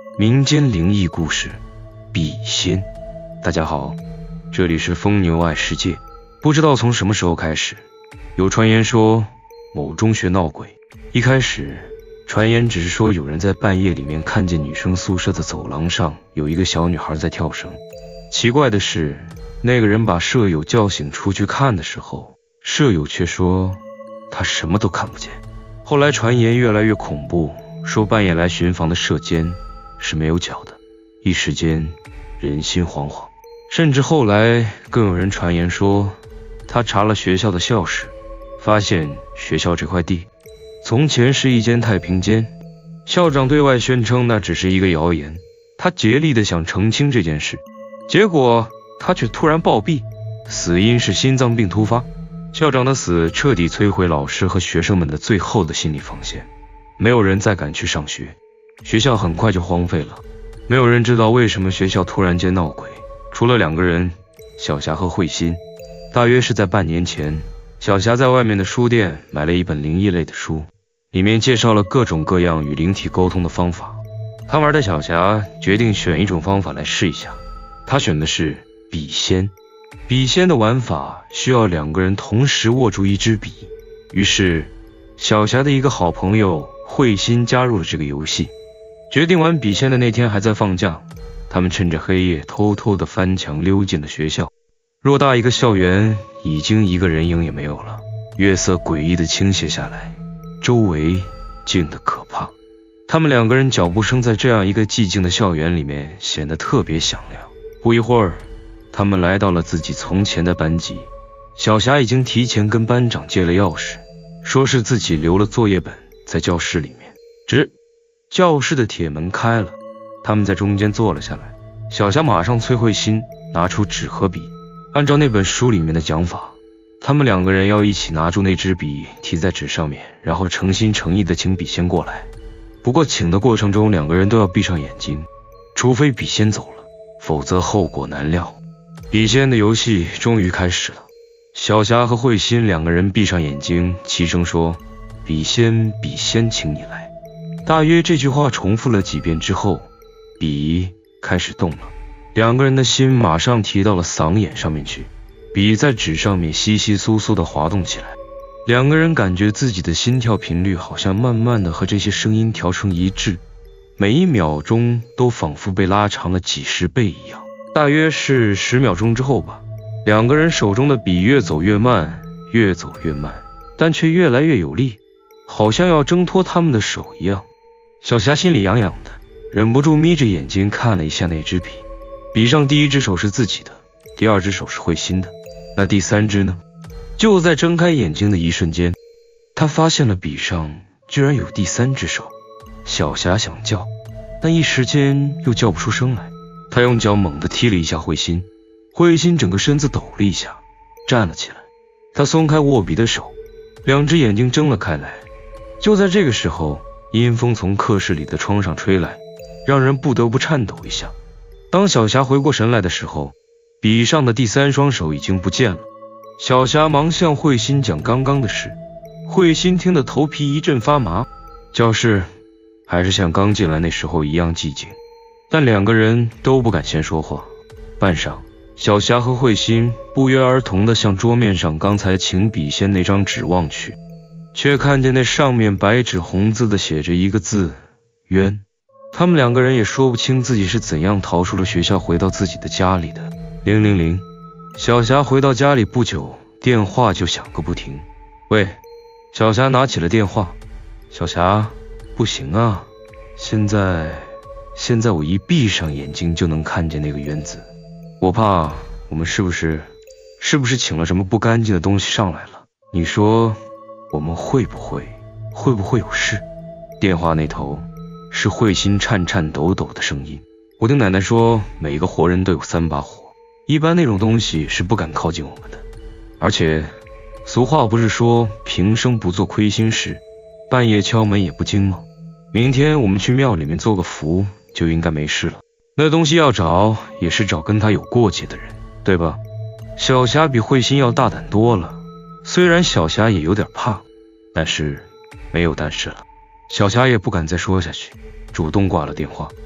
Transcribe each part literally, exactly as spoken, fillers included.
民间灵异故事，笔仙。大家好，这里是疯牛爱世界。不知道从什么时候开始，有传言说某中学闹鬼。一开始传言只是说有人在半夜里面看见女生宿舍的走廊上有一个小女孩在跳绳。奇怪的是，那个人把舍友叫醒出去看的时候，舍友却说他什么都看不见。后来传言越来越恐怖，说半夜来巡房的舍监是没有脚的，一时间人心惶惶。甚至后来更有人传言说，他查了学校的校史，发现学校这块地从前是一间太平间。校长对外宣称那只是一个谣言，他竭力的想澄清这件事，结果他却突然暴毙，死因是心脏病突发。校长的死彻底摧毁老师和学生们的最后的心理防线，没有人再敢去上学，学校很快就荒废了。没有人知道为什么学校突然间闹鬼，除了两个人，小霞和慧心。大约是在半年前，小霞在外面的书店买了一本灵异类的书，里面介绍了各种各样与灵体沟通的方法。贪玩的小霞决定选一种方法来试一下，她选的是笔仙。笔仙的玩法需要两个人同时握住一支笔，于是小霞的一个好朋友慧心加入了这个游戏。决定玩笔仙的那天还在放假，他们趁着黑夜偷偷地翻墙溜进了学校。偌大一个校园已经一个人影也没有了，月色诡异地倾泻下来，周围静得可怕。他们两个人脚步声在这样一个寂静的校园里面显得特别响亮。不一会儿，他们来到了自己从前的班级。小霞已经提前跟班长借了钥匙，说是自己留了作业本在教室里面。吱，教室的铁门开了，他们在中间坐了下来。小霞马上催慧心拿出纸和笔，按照那本书里面的讲法，他们两个人要一起拿住那支笔提在纸上面，然后诚心诚意的请笔仙过来。不过请的过程中两个人都要闭上眼睛，除非笔仙走了，否则后果难料。笔仙的游戏终于开始了，小霞和慧心两个人闭上眼睛，齐声说：笔仙，笔仙，请你来。大约这句话重复了几遍之后，笔开始动了，两个人的心马上提到了嗓眼上面去，笔在纸上面窸窸窣窣地滑动起来。两个人感觉自己的心跳频率好像慢慢的和这些声音调成一致，每一秒钟都仿佛被拉长了几十倍一样。大约是十秒钟之后吧，两个人手中的笔越走越慢，越走越慢，但却越来越有力，好像要挣脱他们的手一样。小霞心里痒痒的，忍不住眯着眼睛看了一下那支笔，笔上第一只手是自己的，第二只手是慧心的，那第三只呢？就在睁开眼睛的一瞬间，她发现了笔上居然有第三只手。小霞想叫，但一时间又叫不出声来。她用脚猛地踢了一下慧心，慧心整个身子抖了一下，站了起来。她松开握笔的手，两只眼睛睁了开来。就在这个时候，阴风从课室里的窗上吹来，让人不得不颤抖一下。当小霞回过神来的时候，笔上的第三双手已经不见了。小霞忙向慧心讲刚刚的事，慧心听得头皮一阵发麻。教室还是像刚进来那时候一样寂静，但两个人都不敢先说话。半晌，小霞和慧心不约而同地向桌面上刚才请笔仙那张纸望去，却看见那上面白纸红字的写着一个字：冤。他们两个人也说不清自己是怎样逃出了学校回到自己的家里的。零零零，小霞回到家里不久，电话就响个不停。喂，小霞拿起了电话。小霞，不行啊，现在现在我一闭上眼睛就能看见那个冤字，我怕我们是不是是不是请了什么不干净的东西上来了？你说我们会不会会不会有事？电话那头是慧心颤颤抖抖的声音。我听奶奶说，每个活人都有三把火，一般那种东西是不敢靠近我们的。而且俗话不是说平生不做亏心事，半夜敲门也不惊吗？明天我们去庙里面做个符，就应该没事了。那东西要找，也是找跟他有过节的人，对吧？小霞比慧心要大胆多了，虽然小霞也有点怕，但是没有但是了。小霞也不敢再说下去，主动挂了电话。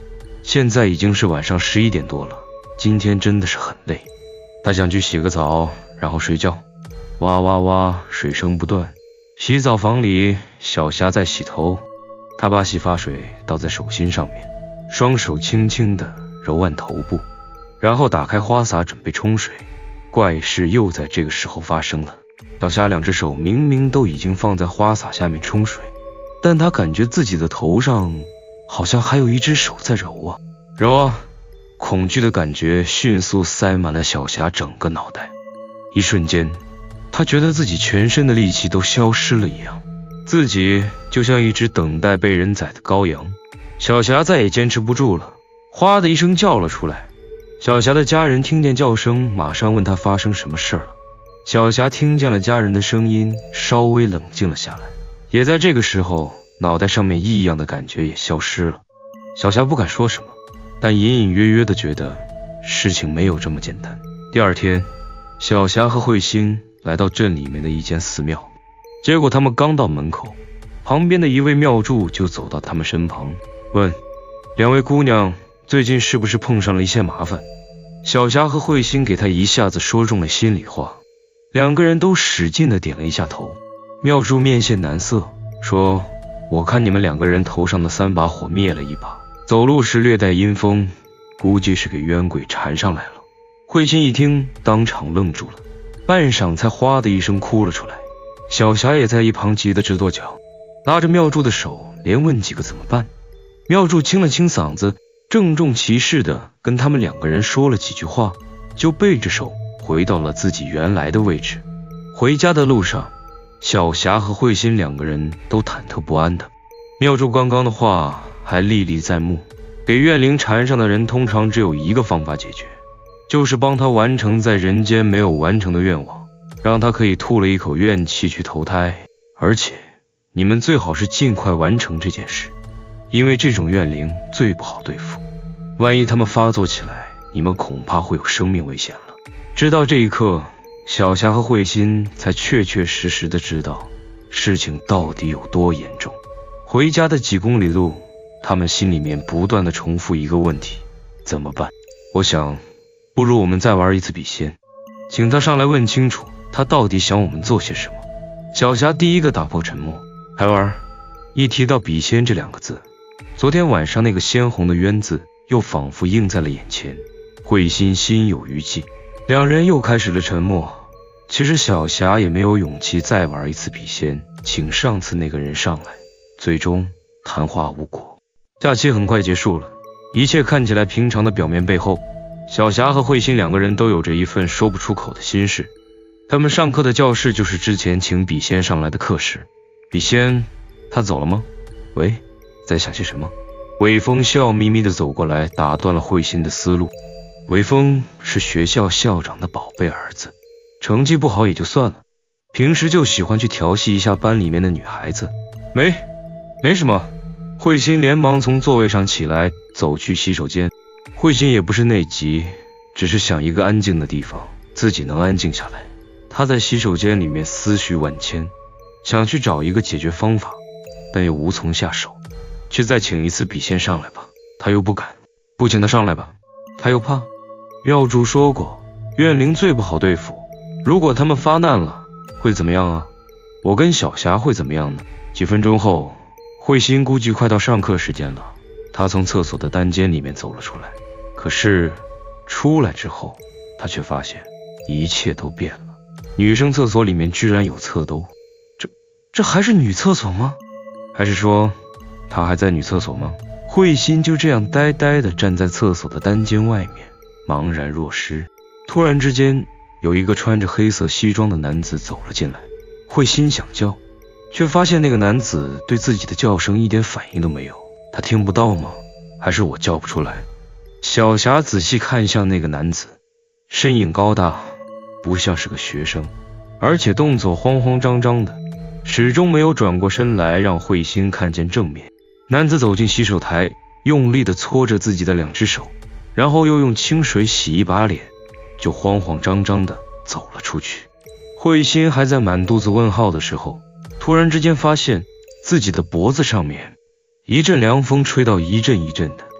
现在已经是晚上十一点多了，今天真的是很累，他想去洗个澡，然后睡觉。哇哇哇，水声不断。洗澡房里，小霞在洗头，她把洗发水倒在手心上面，双手轻轻地揉按头部，然后打开花洒准备冲水。怪事又在这个时候发生了，小霞两只手明明都已经放在花洒下面冲水，但她感觉自己的头上好像还有一只手在揉啊揉啊，恐惧的感觉迅速塞满了小霞整个脑袋。一瞬间，她觉得自己全身的力气都消失了一样，自己就像一只等待被人宰的羔羊。小霞再也坚持不住了，哗的一声叫了出来。小霞的家人听见叫声，马上问她发生什么事了。小霞听见了家人的声音，稍微冷静了下来，也在这个时候，脑袋上面异样的感觉也消失了。小霞不敢说什么，但隐隐约约的觉得事情没有这么简单。第二天，小霞和慧心来到镇里面的一间寺庙，结果他们刚到门口，旁边的一位庙祝就走到他们身旁，问两位姑娘最近是不是碰上了一些麻烦？小霞和慧心给他一下子说中了心里话，两个人都使劲的点了一下头。庙祝面现难色，说我看你们两个人头上的三把火灭了一把，走路时略带阴风，估计是给冤鬼缠上来了。慧心一听，当场愣住了，半晌才哗的一声哭了出来。小霞也在一旁急得直跺脚，拉着庙祝的手连问几个怎么办。庙祝清了清嗓子，郑重其事的跟他们两个人说了几句话，就背着手回到了自己原来的位置。回家的路上，小霞和慧心两个人都忐忑不安的。庙祝刚刚的话还历历在目，给怨灵缠上的人通常只有一个方法解决，就是帮他完成在人间没有完成的愿望，让他可以吐了一口怨气去投胎。而且你们最好是尽快完成这件事，因为这种怨灵最不好对付，万一他们发作起来，你们恐怕会有生命危险了。直到这一刻，小霞和慧心才确确实实的知道事情到底有多严重。回家的几公里路，他们心里面不断的重复一个问题：怎么办？我想不如我们再玩一次笔仙，请他上来问清楚他到底想我们做些什么。小霞第一个打破沉默，还玩？一提到笔仙这两个字，昨天晚上那个鲜红的冤字又仿佛映在了眼前。慧心心有余悸，两人又开始了沉默。其实小霞也没有勇气再玩一次笔仙，请上次那个人上来，最终谈话无果。假期很快结束了，一切看起来平常的表面背后，小霞和慧心两个人都有着一份说不出口的心事。他们上课的教室就是之前请笔仙上来的课室。笔仙，他走了吗？喂，在想些什么？韦峰笑眯眯地走过来，打断了慧心的思路。韦峰是学校校长的宝贝儿子，成绩不好也就算了，平时就喜欢去调戏一下班里面的女孩子。没，没什么。慧心连忙从座位上起来，走去洗手间。慧心也不是内急，只是想一个安静的地方，自己能安静下来。她在洗手间里面思绪万千，想去找一个解决方法，但又无从下手。去再请一次笔仙上来吧，她又不敢；不请他上来吧，她又怕。庙祝说过，怨灵最不好对付，如果他们发难了，会怎么样啊？我跟小霞会怎么样呢？几分钟后，慧心估计快到上课时间了，她从厕所的单间里面走了出来。可是出来之后，她却发现一切都变了。女生厕所里面居然有侧兜，这这还是女厕所吗？还是说她还在女厕所吗？慧心就这样呆呆地站在厕所的单间外面，茫然若失。突然之间，有一个穿着黑色西装的男子走了进来。慧心想叫，却发现那个男子对自己的叫声一点反应都没有。他听不到吗？还是我叫不出来？小霞仔细看向那个男子，身影高大，不像是个学生，而且动作慌慌张张的，始终没有转过身来让慧心看见正面。男子走进洗手台，用力地搓着自己的两只手，然后又用清水洗一把脸，就慌慌张张地走了出去。慧心还在满肚子问号的时候，突然之间发现自己的脖子上面一阵凉风吹到一阵一阵的，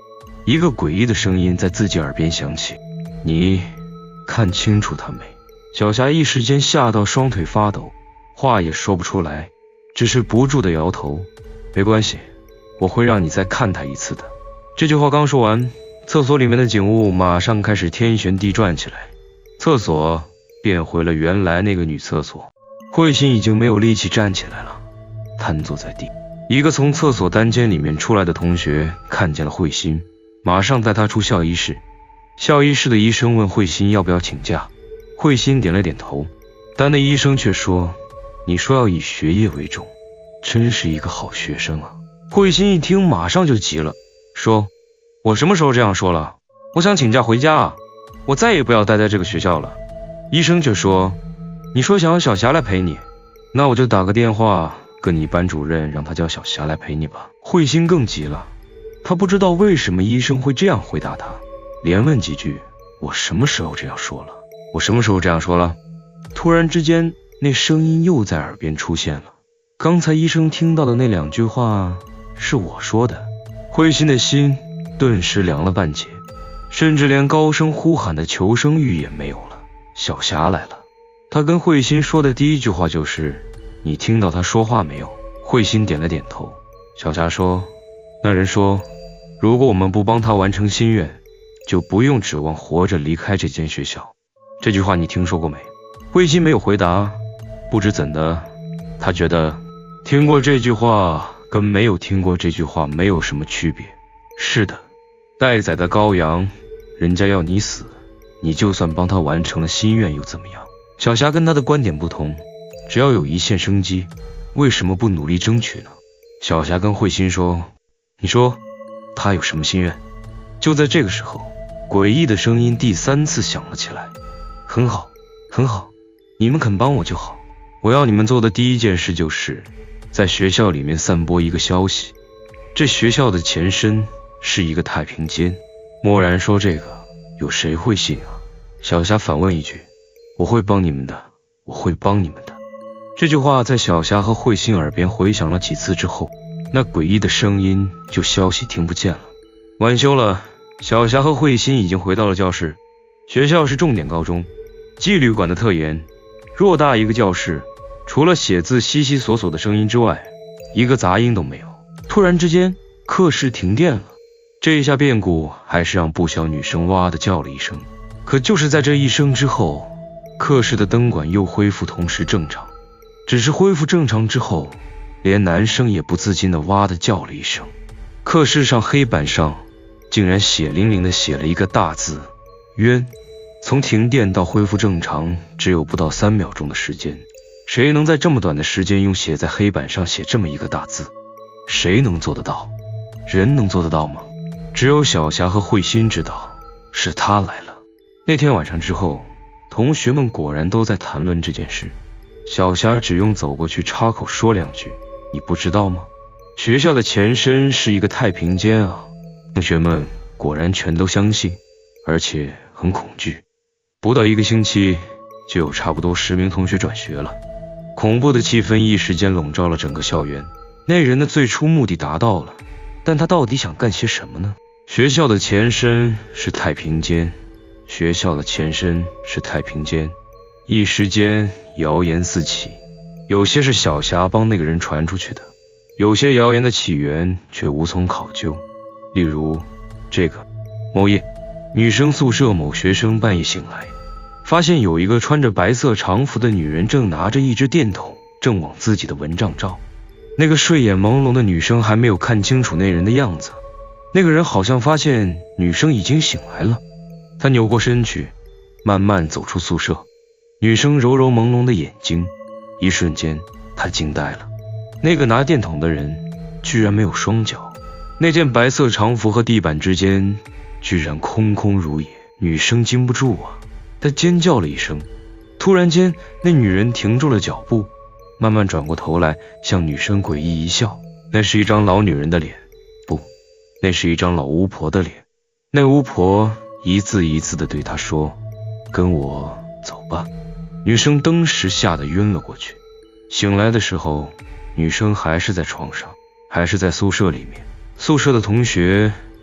一个诡异的声音在自己耳边响起：“你看清楚他没？”小霞一时间吓到双腿发抖，话也说不出来，只是不住地摇头：“没关系，我会让你再看他一次的。”这句话刚说完，厕所里面的景物马上开始天旋地转起来，厕所变回了原来那个女厕所。慧心已经没有力气站起来了，瘫坐在地。一个从厕所单间里面出来的同学看见了慧心，马上带她出校医室。校医室的医生问慧心要不要请假，慧心点了点头，但那医生却说：“你说要以学业为重，真是一个好学生啊。”慧心一听马上就急了，说：“我什么时候这样说了？我想请假回家啊，我再也不要待在这个学校了。”医生却说：“你说想要小霞来陪你，那我就打个电话跟你班主任，让他叫小霞来陪你吧。”慧心更急了，她不知道为什么医生会这样回答她，连问几句：“我什么时候这样说了？我什么时候这样说了？”突然之间，那声音又在耳边出现了。刚才医生听到的那两句话是我说的。慧心的心顿时凉了半截，甚至连高声呼喊的求生欲也没有了。小霞来了，她跟慧心说的第一句话就是：“你听到她说话没有？”慧心点了点头。小霞说：“那人说，如果我们不帮他完成心愿，就不用指望活着离开这间学校。这句话你听说过没？”慧心没有回答，不知怎的，她觉得听过这句话跟没有听过这句话没有什么区别。是的，待宰的羔羊，人家要你死，你就算帮他完成了心愿又怎么样？小霞跟他的观点不同，只要有一线生机，为什么不努力争取呢？小霞跟慧心说：“你说他有什么心愿？”就在这个时候，诡异的声音第三次响了起来：“很好，很好，你们肯帮我就好。我要你们做的第一件事就是在学校里面散播一个消息，这学校的前身是一个太平间。”默然说这个，有谁会信啊？小霞反问一句：“我会帮你们的，我会帮你们的。”这句话在小霞和慧心耳边回响了几次之后，那诡异的声音就消息听不见了。晚休了，小霞和慧心已经回到了教室。学校是重点高中，纪律管得特严，偌大一个教室，除了写字悉悉索索的声音之外，一个杂音都没有。突然之间，课室停电了。这一下变故还是让不小女生哇的叫了一声。可就是在这一声之后，课室的灯管又恢复同时正常。只是恢复正常之后，连男生也不自禁的哇的叫了一声。课室上黑板上竟然血淋淋的写了一个大字：冤。从停电到恢复正常只有不到三秒钟的时间，谁能在这么短的时间用写在黑板上写这么一个大字？谁能做得到？人能做得到吗？只有小霞和慧心知道，是他来了。那天晚上之后，同学们果然都在谈论这件事。小霞只用走过去插口说两句：“你不知道吗？学校的前身是一个太平间啊！”同学们果然全都相信，而且很恐惧。不到一个星期，就有差不多十名同学转学了。恐怖的气氛一时间笼罩了整个校园。那人的最初目的达到了，但他到底想干些什么呢？学校的前身是太平间，学校的前身是太平间。一时间谣言四起，有些是小霞帮那个人传出去的，有些谣言的起源却无从考究。例如这个：某夜，女生宿舍某学生半夜醒来，发现有一个穿着白色长服的女人正拿着一只电筒正往自己的蚊帐照。那个睡眼朦胧的女生还没有看清楚那人的样子，那个人好像发现女生已经醒来了，他扭过身去，慢慢走出宿舍。女生揉揉朦胧的眼睛，一瞬间她惊呆了，那个拿电筒的人居然没有双脚，那件白色长服和地板之间居然空空如也。女生禁不住啊，她尖叫了一声。突然间，那女人停住了脚步，慢慢转过头来，向女生诡异一笑。那是一张老女人的脸，不，那是一张老巫婆的脸。那巫婆一字一字地对她说：“跟我走吧。”女生当时吓得晕了过去。醒来的时候，女生还是在床上，还是在宿舍里面。宿舍的同学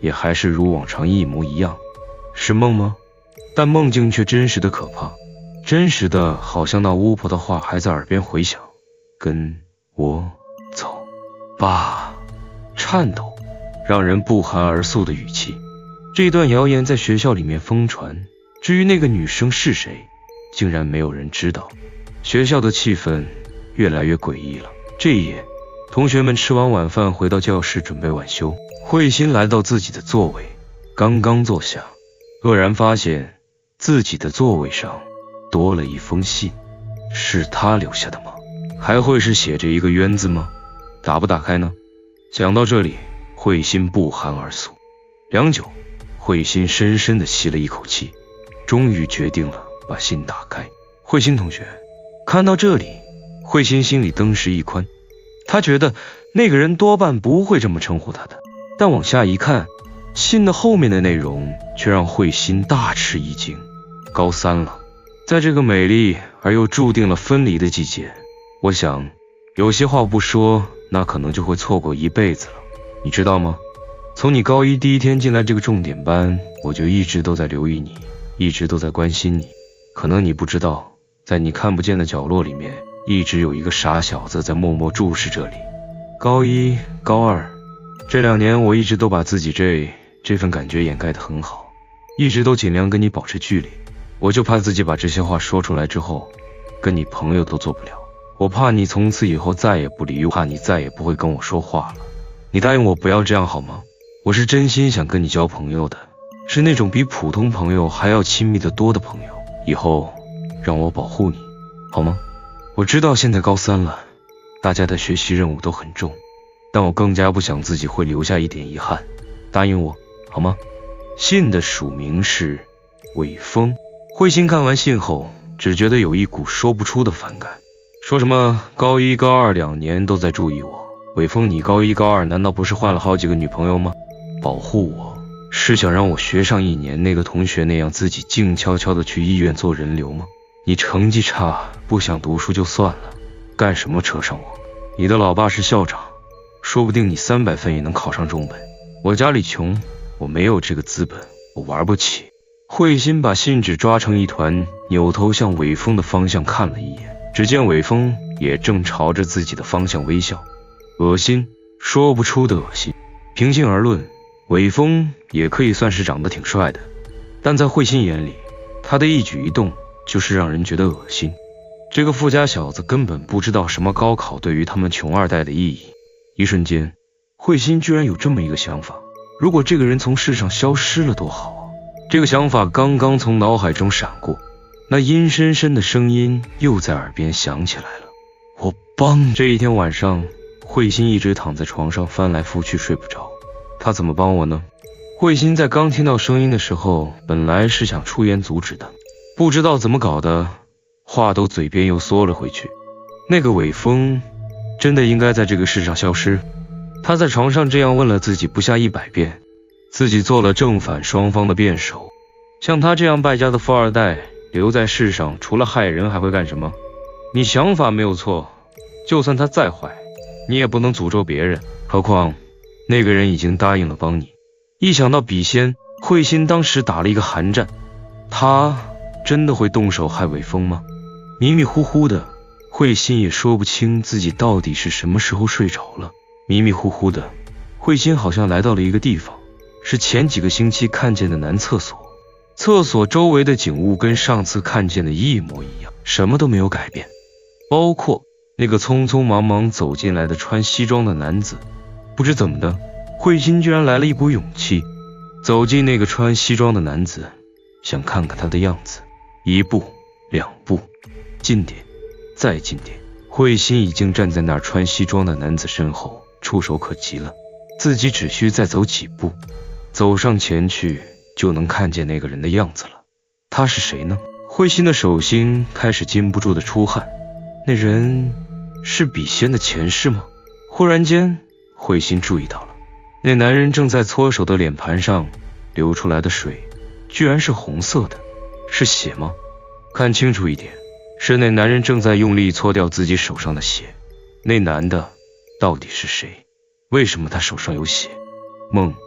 也还是如往常一模一样。是梦吗？但梦境却真实的可怕，真实的好像那巫婆的话还在耳边回响：跟我走吧。颤抖，让人不寒而栗的语气。这段谣言在学校里面疯传，至于那个女生是谁，竟然没有人知道。学校的气氛越来越诡异了。这一夜，同学们吃完晚饭回到教室准备晚修，慧心来到自己的座位，刚刚坐下，愕然发现自己的座位上多了一封信。是他留下的吗？还会是写着一个冤字吗？打不打开呢？想到这里，慧心不寒而栗。良久，慧心深深地吸了一口气，终于决定了把信打开。慧心同学，看到这里，慧心心里登时一宽。她觉得那个人多半不会这么称呼她的，但往下一看，信的后面的内容却让慧心大吃一惊。高三了，在这个美丽而又注定了分离的季节，我想有些话不说，那可能就会错过一辈子了。你知道吗？从你高一第一天进来这个重点班，我就一直都在留意你，一直都在关心你。可能你不知道，在你看不见的角落里面，一直有一个傻小子在默默注视着你。高一、高二这两年，我一直都把自己这这份感觉掩盖得很好，一直都尽量跟你保持距离。我就怕自己把这些话说出来之后，跟你朋友都做不了。我怕你从此以后再也不理我，怕你再也不会跟我说话了。你答应我不要这样好吗？我是真心想跟你交朋友的，是那种比普通朋友还要亲密得多的朋友。以后让我保护你，好吗？我知道现在高三了，大家的学习任务都很重，但我更加不想自己会留下一点遗憾。答应我，好吗？信的署名是韦峰。慧心看完信后，只觉得有一股说不出的反感。说什么高一高二两年都在注意我，韦峰你高一高二难道不是换了好几个女朋友吗？保护我是想让我学上一年那个同学那样自己静悄悄的去医院做人流吗？你成绩差不想读书就算了，干什么扯上我？你的老爸是校长，说不定你三百分也能考上中本。我家里穷，我没有这个资本，我玩不起。慧心把信纸抓成一团，扭头向韦峰的方向看了一眼，只见韦峰也正朝着自己的方向微笑。恶心，说不出的恶心。平心而论，韦峰也可以算是长得挺帅的，但在慧心眼里，他的一举一动就是让人觉得恶心。这个富家小子根本不知道什么高考对于他们穷二代的意义。一瞬间，慧心居然有这么一个想法，如果这个人从世上消失了多好啊！这个想法刚刚从脑海中闪过，那阴深深的声音又在耳边响起来了。我帮这一天晚上，慧心一直躺在床上翻来覆去睡不着。他怎么帮我呢？慧心在刚听到声音的时候，本来是想出言阻止的，不知道怎么搞的，话都嘴边又缩了回去。那个韦峰真的应该在这个世上消失？他在床上这样问了自己不下一百遍，自己做了正反双方的辩手。像他这样败家的富二代留在世上，除了害人还会干什么？你想法没有错，就算他再坏，你也不能诅咒别人。何况那个人已经答应了帮你。一想到笔仙，慧心当时打了一个寒战。他真的会动手害韦峰吗？迷迷糊糊的，慧心也说不清自己到底是什么时候睡着了。迷迷糊糊的，慧心好像来到了一个地方，是前几个星期看见的男厕所。厕所周围的景物跟上次看见的一模一样，什么都没有改变，包括那个匆匆忙忙走进来的穿西装的男子。不知怎么的，慧心居然来了一股勇气，走进那个穿西装的男子，想看看他的样子。一步两步，近点再近点，慧心已经站在那儿穿西装的男子身后，触手可及了。自己只需再走几步，走上前去就能看见那个人的样子了。他是谁呢？慧心的手心开始禁不住的出汗。那人是笔仙的前世吗？忽然间，慧心注意到了，那男人正在搓手的脸盘上流出来的水居然是红色的。是血吗？看清楚一点，是那男人正在用力搓掉自己手上的血。那男的到底是谁？为什么他手上有血？梦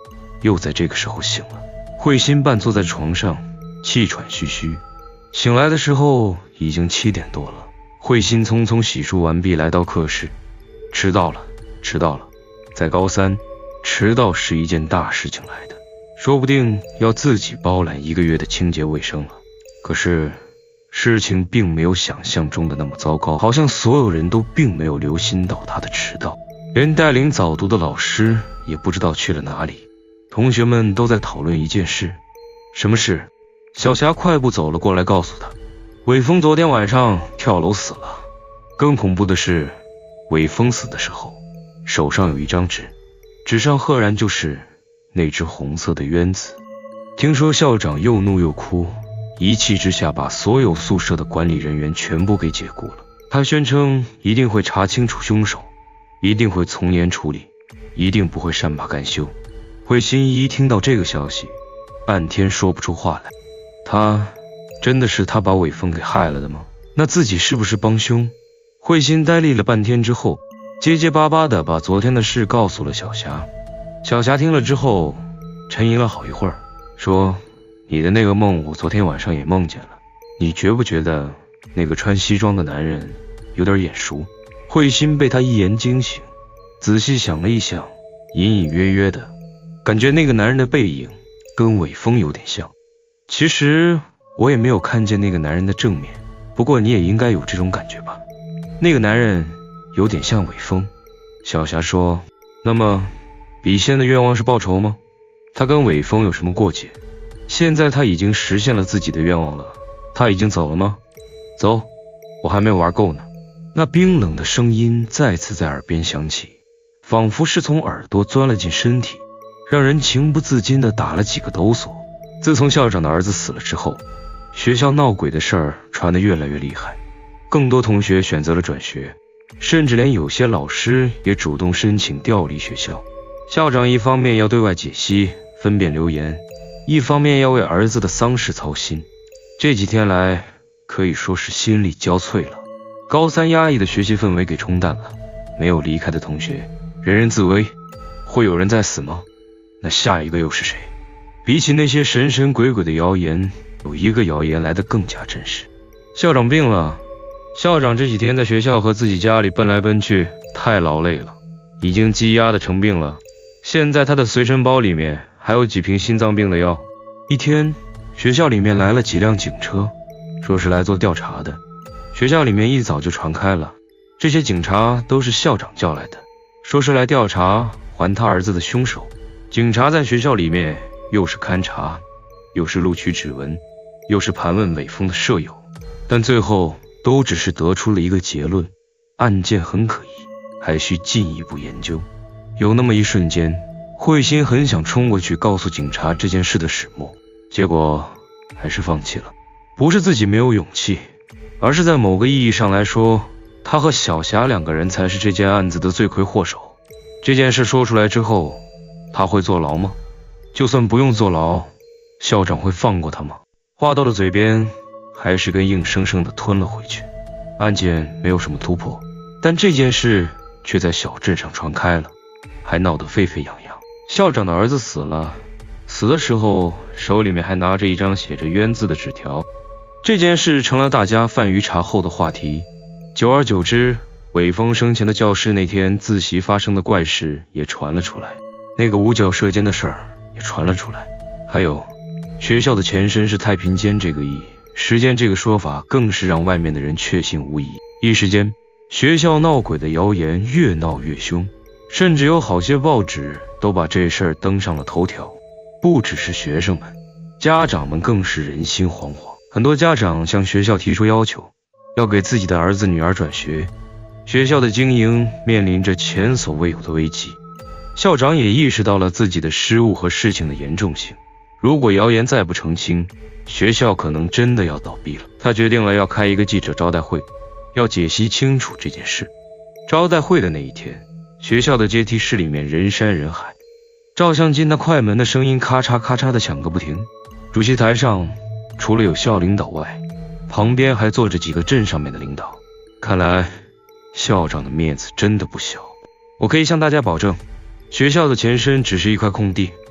又在这个时候醒了。慧心半坐在床上，气喘吁吁。醒来的时候已经七点多了。慧心匆匆洗漱完毕，来到课室。迟到了，迟到了。在高三，迟到是一件大事情来的，说不定要自己包揽一个月的清洁卫生了。可是事情并没有想象中的那么糟糕，好像所有人都并没有留心到他的迟到，连带领早读的老师也不知道去了哪里。同学们都在讨论一件事。什么事？小霞快步走了过来，告诉他，伟峰昨天晚上跳楼死了。更恐怖的是，伟峰死的时候手上有一张纸，纸上赫然就是那只红色的鸢子。听说校长又怒又哭，一气之下把所有宿舍的管理人员全部给解雇了。他宣称一定会查清楚凶手，一定会从严处理，一定不会善罢甘休。慧心一听到这个消息，半天说不出话来。他真的是他把伟峰给害了的吗？那自己是不是帮凶？慧心呆立了半天之后，结结巴巴的把昨天的事告诉了小霞。小霞听了之后沉吟了好一会儿，说，你的那个梦我昨天晚上也梦见了，你觉不觉得那个穿西装的男人有点眼熟？慧心被他一言惊醒，仔细想了一想，隐隐约约的感觉那个男人的背影跟伟峰有点像。其实我也没有看见那个男人的正面，不过你也应该有这种感觉吧。那个男人有点像伟峰。小霞说，那么笔仙的愿望是报仇吗？他跟伟峰有什么过节？现在他已经实现了自己的愿望了，他已经走了吗？走，我还没玩够呢。那冰冷的声音再次在耳边响起，仿佛是从耳朵钻了进身体，让人情不自禁地打了几个抖擞。自从校长的儿子死了之后，学校闹鬼的事儿传得越来越厉害，更多同学选择了转学，甚至连有些老师也主动申请调离学校。校长一方面要对外解析分辨流言，一方面要为儿子的丧事操心。这几天来可以说是心力交瘁了。高三压抑的学习氛围给冲淡了，没有离开的同学人人自危。会有人在死吗？那下一个又是谁？比起那些神神鬼鬼的谣言，有一个谣言来得更加真实。校长病了。校长这几天在学校和自己家里奔来奔去，太劳累了，已经积压的成病了。现在他的随身包里面还有几瓶心脏病的药。一天，学校里面来了几辆警车，说是来做调查的。学校里面一早就传开了，这些警察都是校长叫来的，说是来调查还他儿子的凶手。警察在学校里面又是勘查，又是录取指纹，又是盘问伟峰的舍友，但最后都只是得出了一个结论，案件很可疑，还需进一步研究。有那么一瞬间，慧心很想冲过去告诉警察这件事的始末，结果还是放弃了。不是自己没有勇气，而是在某个意义上来说，他和小霞两个人才是这件案子的罪魁祸首。这件事说出来之后，他会坐牢吗？就算不用坐牢，校长会放过他吗？话到了嘴边，还是跟硬生生的吞了回去。案件没有什么突破，但这件事却在小镇上传开了，还闹得沸沸扬扬。校长的儿子死了，死的时候手里面还拿着一张写着冤字的纸条。这件事成了大家饭余茶后的话题。久而久之，伟峰生前的教室那天自习发生的怪事也传了出来，那个五角射箭的事儿也传了出来，还有学校的前身是太平间这个意时间这个说法更是让外面的人确信无疑。一时间，学校闹鬼的谣言越闹越凶，甚至有好些报纸都把这事儿登上了头条。不只是学生们，家长们更是人心惶惶。很多家长向学校提出要求，要给自己的儿子女儿转学。学校的经营面临着前所未有的危机。校长也意识到了自己的失误和事情的严重性，如果谣言再不澄清，学校可能真的要倒闭了。他决定了要开一个记者招待会，要解析清楚这件事。招待会的那一天，学校的阶梯室里面人山人海，照相机那快门的声音咔嚓咔嚓的响个不停。主席台上除了有校领导外，旁边还坐着几个镇上面的领导。看来校长的面子真的不小。我可以向大家保证，学校的前身只是一块空地，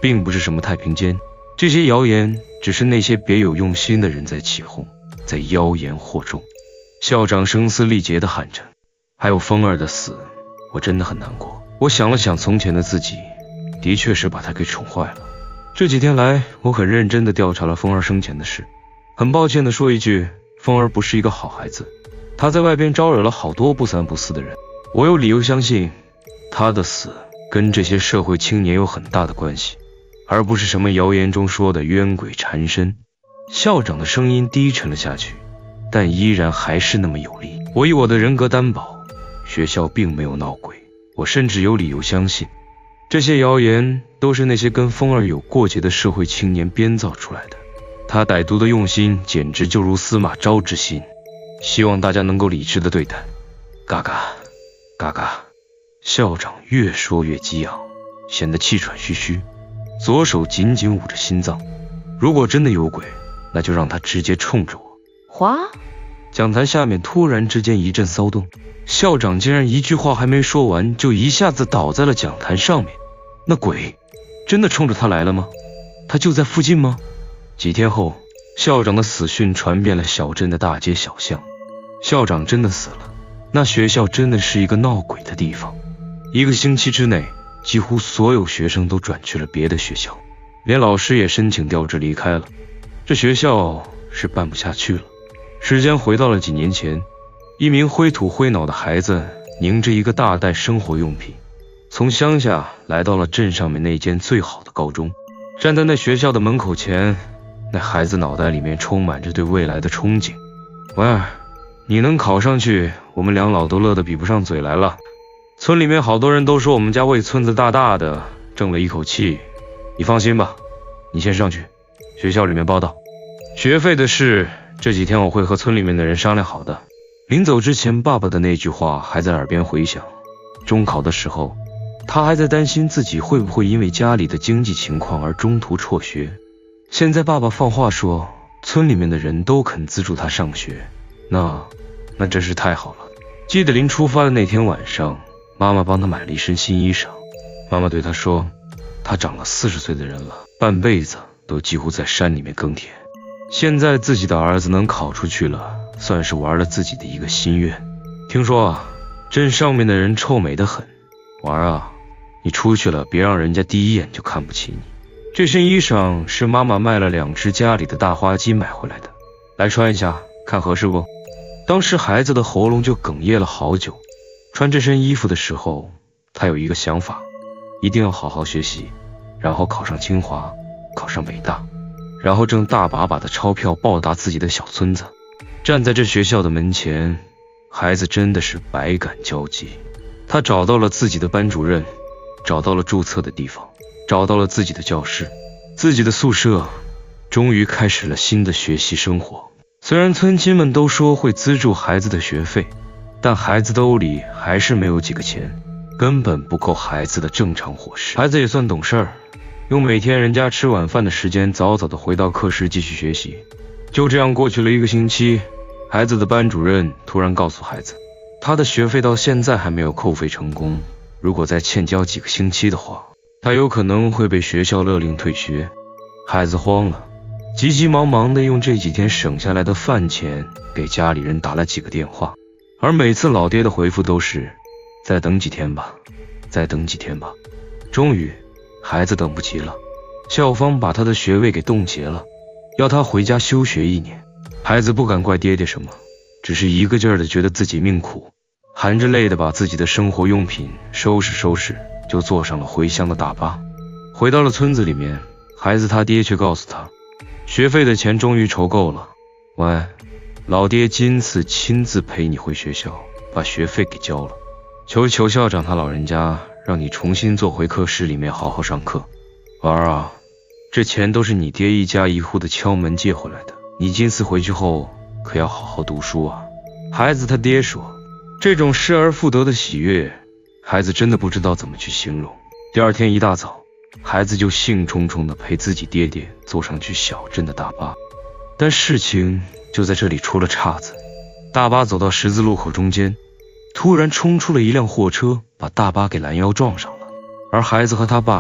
并不是什么太平间，这些谣言只是那些别有用心的人在起哄，在妖言惑众。校长声嘶力竭地喊着，还有风儿的死，我真的很难过。我想了想，从前的自己的确是把他给宠坏了。这几天来，我很认真地调查了风儿生前的事。很抱歉地说一句，风儿不是一个好孩子，他在外边招惹了好多不三不四的人。我有理由相信，他的死跟这些社会青年有很大的关系，而不是什么谣言中说的冤鬼缠身。校长的声音低沉了下去，但依然还是那么有力。我以我的人格担保，学校并没有闹鬼。我甚至有理由相信，这些谣言都是那些跟风儿有过节的社会青年编造出来的。他歹毒的用心简直就如司马昭之心，希望大家能够理智的对待。嘎嘎嘎嘎，校长越说越激昂，显得气喘吁吁，左手紧紧捂着心脏。如果真的有鬼，那就让他直接冲着我。 哗！ 讲台下面突然之间一阵骚动，校长竟然一句话还没说完，就一下子倒在了讲坛上面。那鬼真的冲着他来了吗？他就在附近吗？几天后，校长的死讯传遍了小镇的大街小巷。校长真的死了，那学校真的是一个闹鬼的地方。一个星期之内，几乎所有学生都转去了别的学校，连老师也申请调职离开了。这学校是办不下去了。时间回到了几年前，一名灰土灰脑的孩子拧着一个大袋生活用品，从乡下来到了镇上面那间最好的高中。站在那学校的门口前，那孩子脑袋里面充满着对未来的憧憬。文儿，你能考上去，我们两老都乐得比不上嘴来了。村里面好多人都说我们家为村子大大的争了一口气，你放心吧，你先上去，学校里面报道。学费的事，这几天我会和村里面的人商量好的。临走之前，爸爸的那句话还在耳边回响。中考的时候，他还在担心自己会不会因为家里的经济情况而中途辍学。现在爸爸放话说，村里面的人都肯资助他上学，那那真是太好了。记得临出发的那天晚上，妈妈帮他买了一身新衣裳。妈妈对他说，他长了四十岁的人了，半辈子都几乎在山里面耕田。现在自己的儿子能考出去了，算是玩了自己的一个心愿。听说啊，镇上面的人臭美得很。玩啊，你出去了，别让人家第一眼就看不起你。这身衣裳是妈妈卖了两只家里的大花鸡买回来的，来穿一下，看合适不？当时孩子的喉咙就哽咽了好久。穿这身衣服的时候，他有一个想法，一定要好好学习，然后考上清华，考上北大，然后挣大把把的钞票报答自己的小孙子。站在这学校的门前，孩子真的是百感交集。他找到了自己的班主任，找到了注册的地方，找到了自己的教室，自己的宿舍，终于开始了新的学习生活。虽然村亲们都说会资助孩子的学费，但孩子兜里还是没有几个钱，根本不够孩子的正常伙食。孩子也算懂事儿，用每天人家吃晚饭的时间早早的回到课室继续学习。就这样过去了一个星期，孩子的班主任突然告诉孩子，他的学费到现在还没有扣费成功，如果再欠交几个星期的话，他有可能会被学校勒令退学。孩子慌了，急急忙忙的用这几天省下来的饭钱给家里人打了几个电话，而每次老爹的回复都是再等几天吧，再等几天吧。终于孩子等不及了，校方把他的学位给冻结了，要他回家休学一年。孩子不敢怪爹爹什么，只是一个劲儿的觉得自己命苦，含着泪的把自己的生活用品收拾收拾，就坐上了回乡的大巴。回到了村子里面，孩子他爹却告诉他，学费的钱终于筹够了，喂，老爹今次亲自陪你回学校，把学费给交了，求求校长他老人家让你重新坐回课室里面好好上课。儿啊，这钱都是你爹一家一户的敲门借回来的，你今次回去后可要好好读书啊。孩子他爹说，这种失而复得的喜悦，孩子真的不知道怎么去形容。第二天一大早，孩子就兴冲冲地陪自己爹爹坐上去小镇的大巴。但事情就在这里出了岔子。大巴走到十字路口中间，突然冲出了一辆货车，把大巴给拦腰撞上了。而孩子和他爸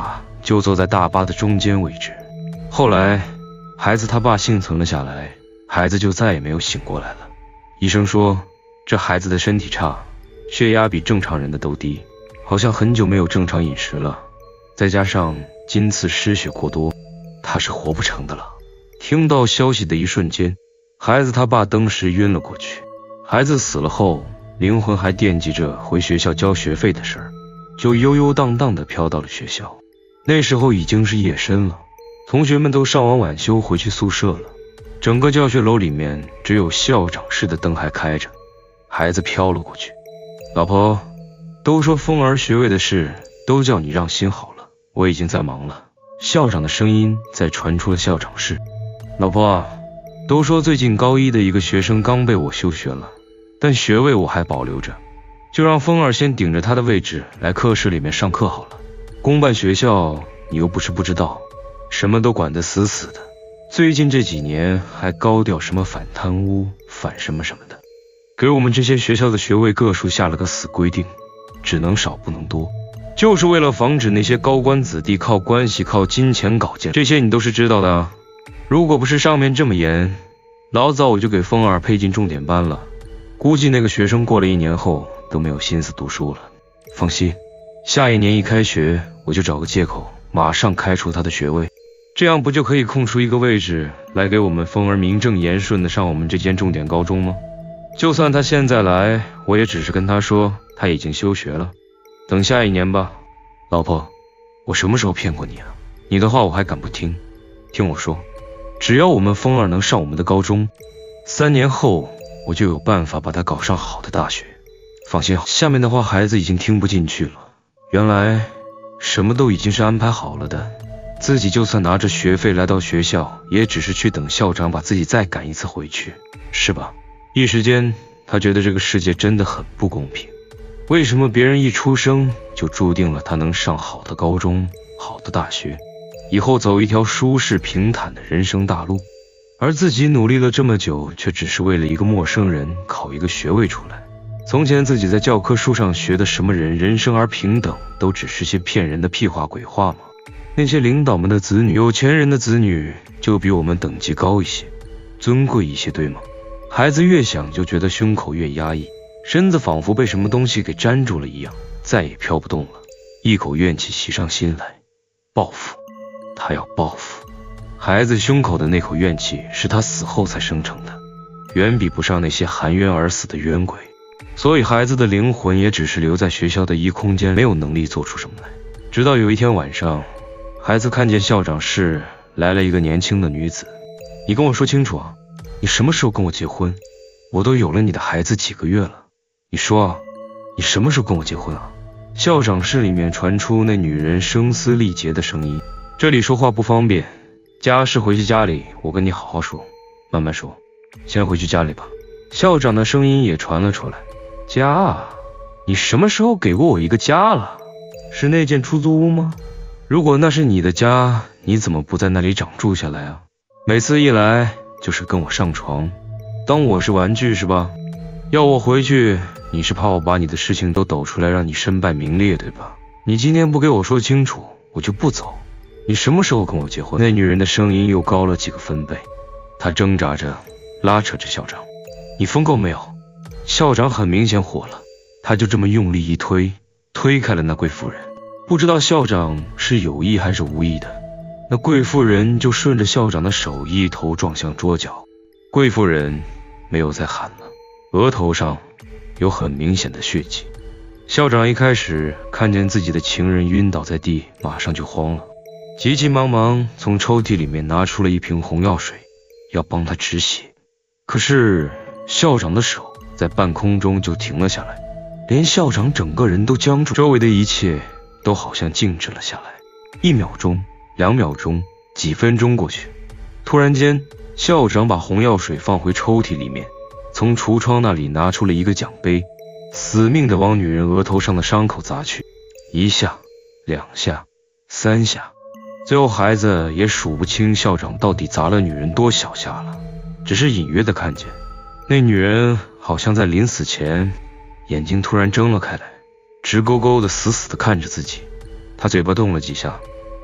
就坐在大巴的中间位置。后来孩子他爸幸存了下来，孩子就再也没有醒过来了。医生说这孩子的身体差，血压比正常人的都低，好像很久没有正常饮食了，再加上今次失血过多，他是活不成的了。听到消息的一瞬间，孩子他爸当时晕了过去。孩子死了后，灵魂还惦记着回学校交学费的事儿，就悠悠荡荡地飘到了学校。那时候已经是夜深了，同学们都上完晚修回去宿舍了，整个教学楼里面只有校长室的灯还开着。孩子飘了过去。老婆，都说风儿学位的事都叫你让心好了，我已经在忙了。校长的声音再传出了校长室。老婆啊，都说最近高一的一个学生刚被我休学了，但学位我还保留着，就让风儿先顶着他的位置来课室里面上课好了。公办学校你又不是不知道，什么都管得死死的，最近这几年还高调什么反贪污反什么什么的，给我们这些学校的学位个数下了个死规定，只能少不能多，就是为了防止那些高官子弟靠关系靠金钱搞建，这些你都是知道的啊。如果不是上面这么严，老早我就给风儿配进重点班了，估计那个学生过了一年后都没有心思读书了。放心，下一年一开学我就找个借口马上开除他的学位，这样不就可以空出一个位置来给我们风儿名正言顺的上我们这间重点高中吗？就算他现在来，我也只是跟他说他已经休学了，等下一年吧。老婆，我什么时候骗过你啊？你的话我还敢不听？听我说，只要我们风儿能上我们的高中，三年后我就有办法把他搞上好的大学。放心，下面的话孩子已经听不进去了，原来什么都已经是安排好了的，自己就算拿着学费来到学校，也只是去等校长把自己再赶一次回去，是吧？一时间他觉得这个世界真的很不公平，为什么别人一出生就注定了他能上好的高中好的大学，以后走一条舒适平坦的人生大路，而自己努力了这么久，却只是为了一个陌生人考一个学位出来。从前自己在教科书上学的什么人人生而平等，都只是些骗人的屁话鬼话吗？那些领导们的子女，有钱人的子女就比我们等级高一些，尊贵一些，对吗？孩子越想就觉得胸口越压抑，身子仿佛被什么东西给粘住了一样，再也飘不动了。一口怨气袭上心来，报复，他要报复。孩子胸口的那口怨气是他死后才生成的，远比不上那些含冤而死的冤鬼，所以孩子的灵魂也只是留在学校的一空间，没有能力做出什么来。直到有一天晚上，孩子看见校长室来了一个年轻的女子。你跟我说清楚啊，你什么时候跟我结婚？我都有了你的孩子几个月了，你说啊，你什么时候跟我结婚啊？校长室里面传出那女人声嘶力竭的声音，这里说话不方便，家事回去家里我跟你好好说，慢慢说，先回去家里吧。校长的声音也传了出来。家啊，你什么时候给过我一个家了？是那间出租屋吗？如果那是你的家，你怎么不在那里长住下来啊？每次一来就是跟我上床，当我是玩具是吧？要我回去，你是怕我把你的事情都抖出来让你身败名裂对吧？你今天不给我说清楚，我就不走。你什么时候跟我结婚？那女人的声音又高了几个分贝，她挣扎着拉扯着校长。你疯够没有？校长很明显火了，他就这么用力一推，推开了那贵妇人。不知道校长是有意还是无意的，那贵妇人就顺着校长的手一头撞向桌角。贵妇人没有再喊了，额头上有很明显的血迹。校长一开始看见自己的情人晕倒在地，马上就慌了，急急忙忙从抽屉里面拿出了一瓶红药水，要帮他止血。可是校长的手在半空中就停了下来，连校长整个人都僵住，周围的一切都好像静止了下来。一秒钟，两秒钟，几分钟过去，突然间，校长把红药水放回抽屉里面，从橱窗那里拿出了一个奖杯，死命地往女人额头上的伤口砸去，一下，两下，三下，最后孩子也数不清校长到底砸了女人多少下了，只是隐约地看见那女人好像在临死前眼睛突然睁了开来，直勾勾的死死地看着自己。她嘴巴动了几下，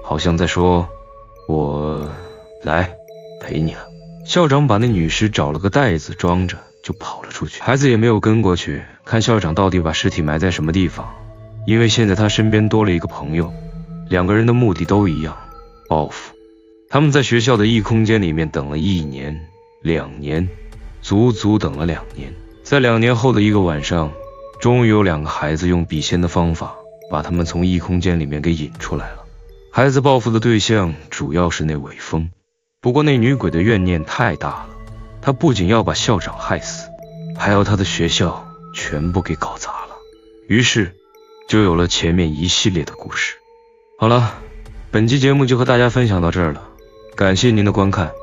好像在说我来陪你了。校长把那女尸找了个袋子装着就跑了出去，孩子也没有跟过去看校长到底把尸体埋在什么地方，因为现在他身边多了一个朋友，两个人的目的都一样，报复。他们在学校的异空间里面等了一年两年，足足等了两年。在两年后的一个晚上，终于有两个孩子用笔仙的方法把他们从异空间里面给引出来了。孩子报复的对象主要是那韦风，不过那女鬼的怨念太大了，她不仅要把校长害死，还要他的学校全部给搞砸了。于是就有了前面一系列的故事。好了，本期节目就和大家分享到这儿了，感谢您的观看。